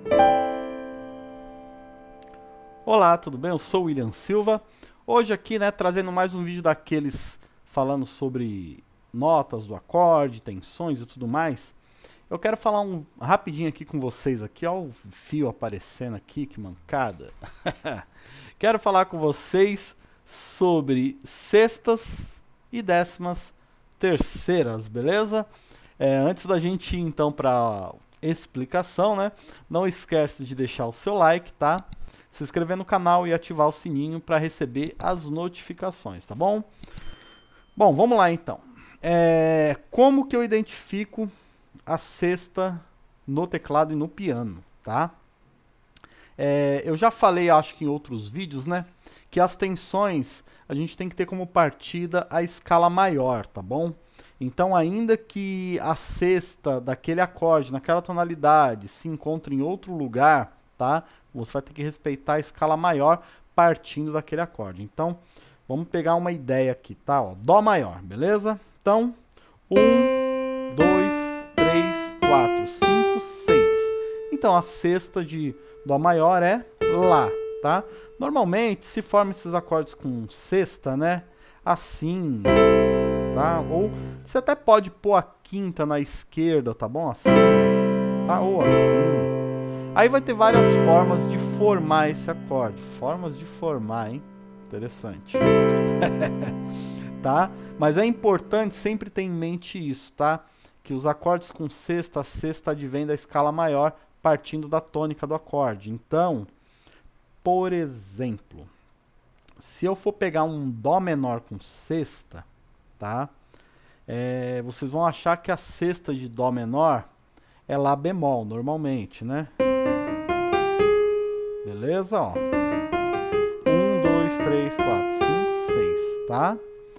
Olá, tudo bem? Eu sou o William Silva. Hoje aqui, né, trazendo mais um vídeo daqueles falando sobre notas do acorde, tensões e tudo mais. Eu quero falar rapidinho aqui com vocês aqui, ó, o fio aparecendo aqui, que mancada. Quero falar com vocês sobre sextas e décimas terceiras, beleza? Antes da gente ir então para explicação, né? Não esquece de deixar o seu like, tá? Se inscrever no canal e ativar o sininho para receber as notificações, tá bom? Bom, vamos lá então. Como que eu identifico a sexta no teclado e no piano, tá? Eu já falei, acho que em outros vídeos, né? Que as tensões a gente tem que ter como partida a escala maior, tá bom? Então, ainda que a sexta daquele acorde, naquela tonalidade, se encontre em outro lugar, tá? Você vai ter que respeitar a escala maior partindo daquele acorde. Então, vamos pegar uma ideia aqui, tá? Ó, Dó maior, beleza? Então, 1, 2, 3, 4, 5, 6. Então, a sexta de Dó maior é Lá, tá? Normalmente, se forma esses acordes com sexta, né? Assim, tá? Ou você até pode pôr a quinta na esquerda, tá bom? Assim, tá? Ou assim. Aí vai ter várias formas de formar esse acorde. Formas de formar, hein? Interessante. Tá? Mas é importante sempre ter em mente isso, tá? Que os acordes com sexta, a sexta advém da escala maior, partindo da tônica do acorde. Então, por exemplo, se eu for pegar um Dó menor com sexta, tá? Vocês vão achar que a sexta de Dó menor é Lá bemol, normalmente, né? Beleza? Ó. 1, 2, 3, 4, 5, 6, tá?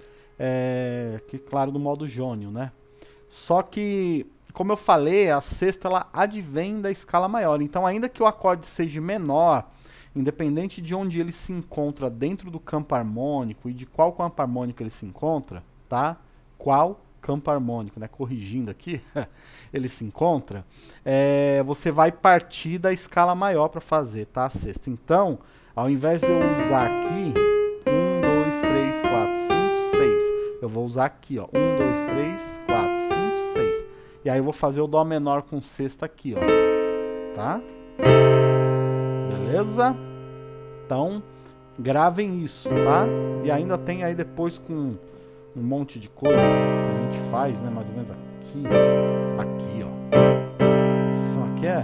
Que claro, no modo jônio, né? Só que, como eu falei, a sexta ela advém da escala maior. Então, ainda que o acorde seja menor, independente de onde ele se encontra dentro do campo harmônico e de qual campo harmônico ele se encontra, tá? Qual campo harmônico, né? Corrigindo aqui, ele se encontra, você vai partir da escala maior para fazer, tá? A sexta. Então, ao invés de eu usar aqui 1, 2, 3, 4, 5, 6, eu vou usar aqui, ó, 1, 2, 3, 4, 5, 6. E aí eu vou fazer o Dó menor com sexta aqui, ó. Tá? Beleza? Então, gravem isso, tá? E ainda tem aí depois com um monte de coisa que a gente faz, né? Mais ou menos aqui. Aqui, ó. Isso aqui é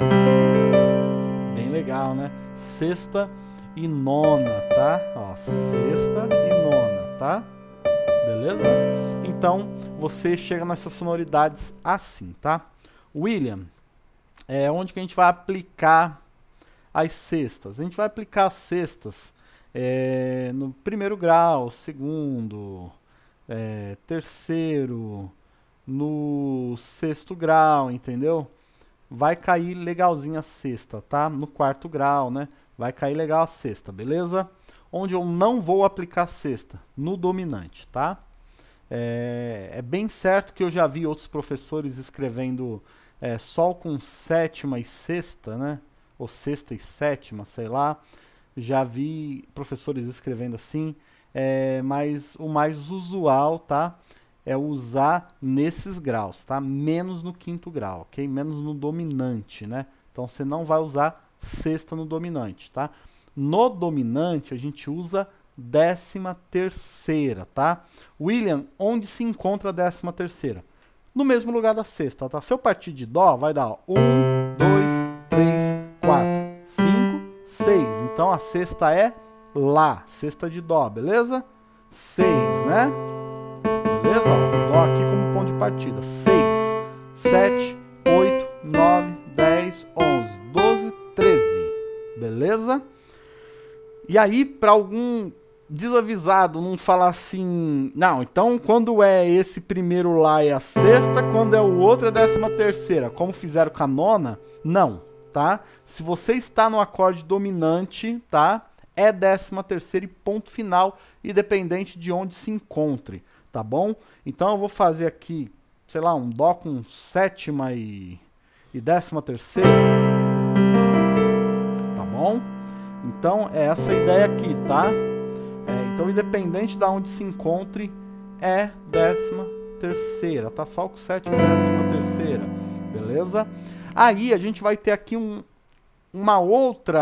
bem legal, né? Sexta e nona, tá? Ó, sexta e nona, tá? Beleza? Então, você chega nessas sonoridades assim, tá? William, onde que a gente vai aplicar as sextas? A gente vai aplicar as sextas no primeiro grau, segundo, terceiro, no sexto grau, entendeu? Vai cair legalzinho a sexta, tá? No quarto grau, né? Vai cair legal a sexta, beleza? Onde eu não vou aplicar a sexta? No dominante, tá? É bem certo que eu já vi outros professores escrevendo Sol com sétima e sexta, né? Ou sexta e sétima, sei lá. Já vi professores escrevendo assim. Mas o mais usual, tá? É usar nesses graus, tá? Menos no quinto grau, ok? Menos no dominante, né? Então, você não vai usar sexta no dominante, tá? No dominante, a gente usa décima terceira, tá? William, onde se encontra a décima terceira? No mesmo lugar da sexta, tá? Se eu partir de Dó, vai dar 1, 2, 3, 4, 5, 6. Então, a sexta é Lá, sexta de Dó, beleza? 6, né? Beleza? Ó, Dó aqui como ponto de partida. 6, 7, 8, 9, 10, 11, 12, 13. Beleza? E aí, para algum desavisado não falar assim, não, então quando é esse primeiro Lá é a sexta, quando é o outro é a décima terceira, como fizeram com a nona, não, tá? Se você está no acorde dominante, tá? É décima terceira e ponto final, independente de onde se encontre, tá bom? Então eu vou fazer aqui, sei lá, um Dó com sétima e décima terceira. bom? Então, é essa a ideia aqui, tá? Então, independente de onde se encontre, é 13ª, tá? Sol com sétima e 13ª, beleza? Aí, a gente vai ter aqui um outro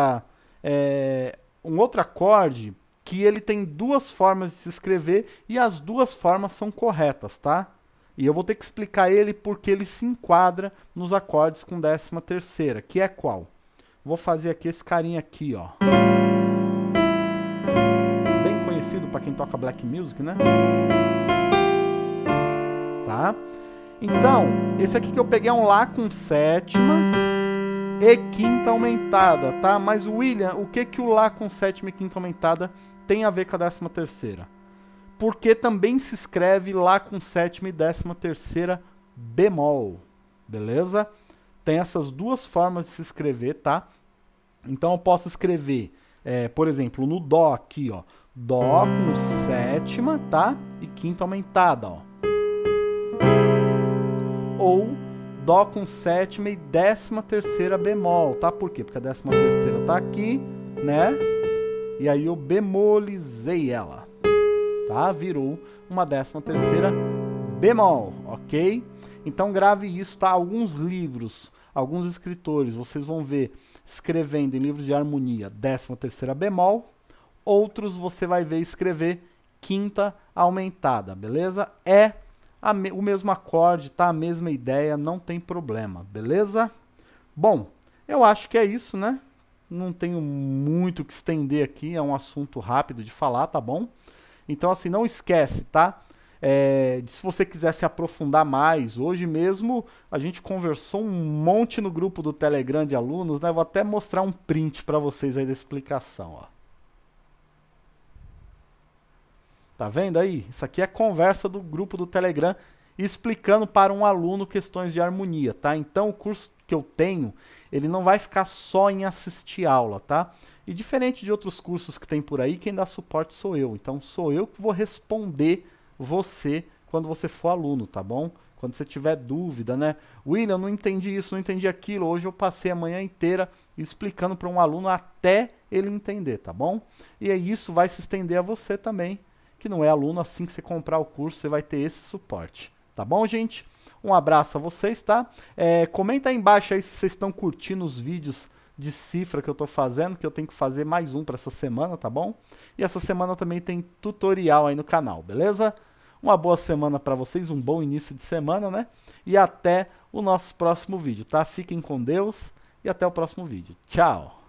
acorde que ele tem duas formas de se escrever e as duas formas são corretas, tá? E eu vou ter que explicar ele porque ele se enquadra nos acordes com 13ª, que é qual? Vou fazer aqui esse carinha aqui, ó. Bem conhecido para quem toca black music, né? Tá? Então, esse aqui que eu peguei é um Lá com sétima e quinta aumentada, tá? Mas, William, o que o Lá com sétima e quinta aumentada tem a ver com a 13ª? Porque também se escreve Lá com sétima e 13ª bemol, beleza? Tem essas duas formas de se escrever, tá? Então eu posso escrever, por exemplo, no Dó aqui, ó. Dó com sétima, tá? E quinta aumentada, ó. Ou Dó com sétima e 13ª bemol, tá? Por quê? Porque a 13ª tá aqui, né? E aí eu bemolizei ela. Tá? Virou uma 13ª bemol, ok? Então grave isso, tá? Alguns livros, alguns escritores, vocês vão ver escrevendo em livros de harmonia 13ª bemol, outros você vai ver escrever quinta aumentada, beleza? É o mesmo acorde, tá? A mesma ideia, não tem problema, beleza? Bom, eu acho que é isso, né? Não tenho muito o que estender aqui, é um assunto rápido de falar, tá bom? Então, assim, não esquece, tá? Se você quiser se aprofundar mais, hoje mesmo a gente conversou um monte no grupo do Telegram de alunos, né? Vou até mostrar um print para vocês aí da explicação, ó. Tá vendo aí? Isso aqui é conversa do grupo do Telegram explicando para um aluno questões de harmonia, tá? Então, o curso que eu tenho, ele não vai ficar só em assistir aula, tá? E diferente de outros cursos que tem por aí, quem dá suporte sou eu. Então, sou eu que vou responder você quando você for aluno, tá bom? Quando você tiver dúvida, né? William, não entendi isso, não entendi aquilo. Hoje eu passei a manhã inteira explicando para um aluno até ele entender, tá bom? E aí isso vai se estender a você também, que não é aluno. Assim que você comprar o curso, você vai ter esse suporte. Tá bom, gente? Um abraço a vocês, tá? Comenta aí embaixo aí se vocês estão curtindo os vídeos de cifra que eu tô fazendo, que eu tenho que fazer mais um para essa semana, tá bom? E essa semana também tem tutorial aí no canal, beleza? Uma boa semana para vocês, um bom início de semana, né? E até o nosso próximo vídeo, tá? Fiquem com Deus e até o próximo vídeo. Tchau!